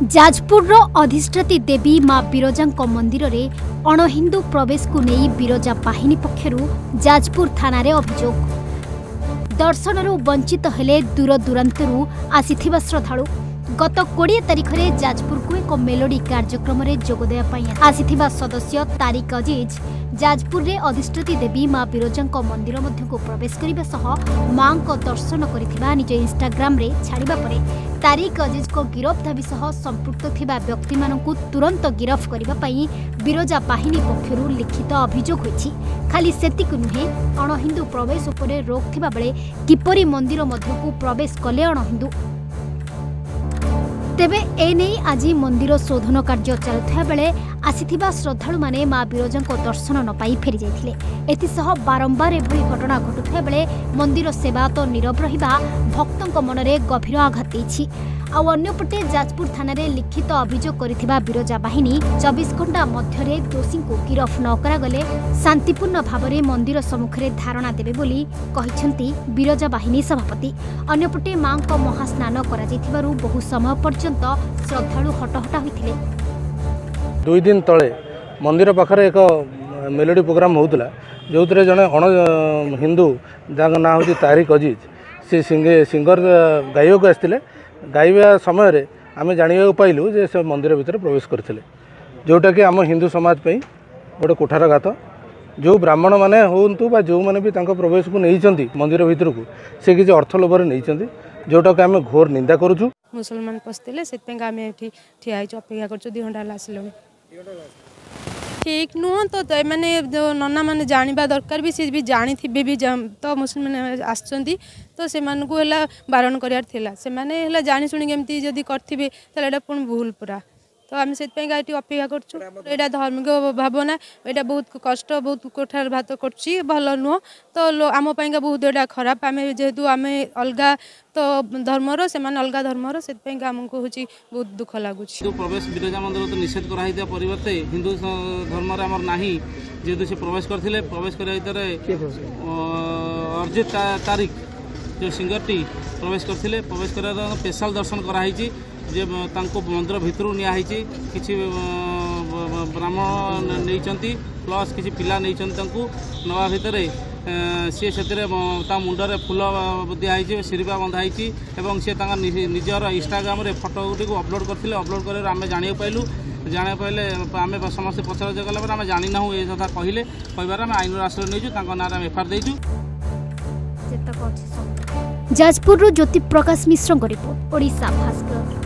जाजपुर अधिष्ठात्री देवी मां बिरजा मंदिर रे अणहिंदू प्रवेश को नहीं बिरजा बाहिनी पक्षर जाजपुर थाना रे अभियोग। दर्शनरू वंचित हेले दूर दूरांतरू आसीथिबा श्रद्धालु गत 20 तारिख में जाजपुर को एक मेलोडी कार्यक्रम में जोगदेवा आसीथिबा सदस्य तारिक अजीज जाजपुर रे अधिष्ठात्री देवी मां बिरजा मंदिर मध्य को प्रवेश करने सह मां को दर्शन कर निज इंस्टाग्राम रे छाड़िबा परे तारिक अजीज को गिरफ दाबी सह संपृक्त थिबा व्यक्ति मानकु तुरंत गिरफ करबा पई बिरजा बाहिनी पक्षरु लिखित अभियोग होईछि। खाली सेतिक नुहे अणहिंदू प्रवेश उपरे रोक थिबा बेले किपरि मंदिर मध्य को प्रवेश कले अणहिंदू। तेबे एने आज मंदिर शोधन कार्य चलुवा बेले आसीथिबा श्रद्धालु माने मां बिरजा दर्शन न पाई फेरी जाइथिले। एतिसह बारंबार एभली घटना घटुवा बेले मंदिर सेवा तो नीरव रहिबा भक्तों मनरे गभीर आघात देछि। आउ अन्यपटे जाजपुर थाना रे लिखित अभियोग करिथिबा बिरजा बाहिनी 24 घंटा मध्यरे दोषी को गिरफ न करागले शांतिपूर्ण भावरे मंदिर सम्मुखरे धारणा देबे बोली कहिसंती बिरजा बाहिनी सभापति। अन्यपटे मां को महास्नान करा जाइथिबारु बहु समय पर्यंत श्रद्धालु हटहटा होइथिले। 2 दिन तले मंदिर पाखरे एक मेलोडी प्रोग्राम होउतला जो जड़े अण हिंदू जहाँ ना हूँ तारिक अजीज से सिंगर गायक आसते गाइबा समय आम जाना पाइलु जे से मंदिर भितर प्रवेश करते जोटा कि आम हिंदू समाज पे गोटे कुठारघात। जो ब्राह्मण माने होंतु बा जो माने भी तांको प्रवेश को नहीं मंदिर भितर को से किसी अर्थ लोभर नहीं जोटा कि आम घोर निंदा करुचु। मुसलमान पशते से ठिया अपेक्षा कर 2 घंटा आसल ठीक नुह तो मैंने नना मैंने जानवा दरकार भी सी भी जानी थे भी तो मुसलमान आसचंती तो से बारण करार से जानी शुणी एमती जदि करेंगे तो पुणी भूल पूरा तो आम से अपेक्षा कर धार्मिक भावना यहाँ बहुत कष्ट बहुत कोठार भात कर भल नुह तो आम पाइंका बहुत यहाँ खराब आम जेहेतु आम अलग तो धर्मर से अलग धर्मर से आमको हूँ बहुत दुख लगुच। प्रवेश बिरजा मंदिर तो निषेध कराई परिवर्ते हिंदू धर्म आमर ना जेहेतु से प्रवेश करते प्रवेश कर अर्जित तारिक जो सिंगर टी प्रवेश करते प्रवेश कर स्पेशल दर्शन कराई जे मंदिर भितर नियाई किसी ब्राह्मण नहीं प्लस किसी पिला नहीं नवा भितर सी से मुंडरे फूल दिखाई सिरिपा बंधाई सी निजर इंस्टाग्राम फोटो गुटी अपलोड करते अपलोड कर आम जाना पाइलु जाना पाइले आम समस्त पचर जगला आम जानी ना ये कथा कहले कहार आम आईन आश्रय नहीं ना एफआईआर देचु। जाजपुर ज्योति प्रकाश मिश्र रिपोर्ट ओडिशा भास्कर।